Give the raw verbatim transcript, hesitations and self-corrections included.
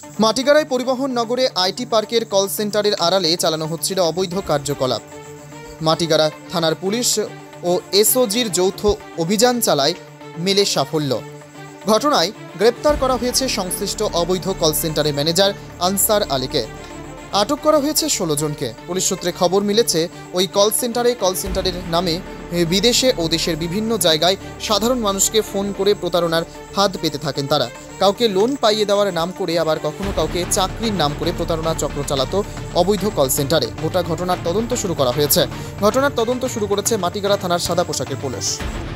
মাটিগাড়ায় পরিবহন নগরে আইটি পার্কের কল সেন্টারের আড়ালে চালানো হচ্ছিল অবৈধ কার্যকলাপ। মাটিগাড়া থানার পুলিশ ও এসওজির যৌথ অভিযান চালায়, মেলে সাফল্য। ঘটনায় গ্রেপ্তার করা হয়েছে সংশ্লিষ্ট অবৈধ কল সেন্টারের ম্যানেজার আনসার আলীকে। আটক করা হয়েছে ষোলো জনকে। পুলিশ সূত্রে খবর মিলেছে, ওই কল সেন্টারে কল সেন্টারের নামে বিদেশে ও দেশের বিভিন্ন জায়গায় সাধারণ মানুষকে ফোন করে প্রতারণার ফাঁদ পেতে থাকেন তারা। কাউকে লোন পাইয়ে দেওয়ার নাম করে, আবার কখনো কাউকে চাকরির নাম করে প্রতারণা চক্র চালাতো অবৈধ কল সেন্টারে। গোটা ঘটনার তদন্ত শুরু করা হয়েছে। ঘটনার তদন্ত শুরু করেছে মাটিগাড়া থানার সাদা পোশাকের পুলিশ।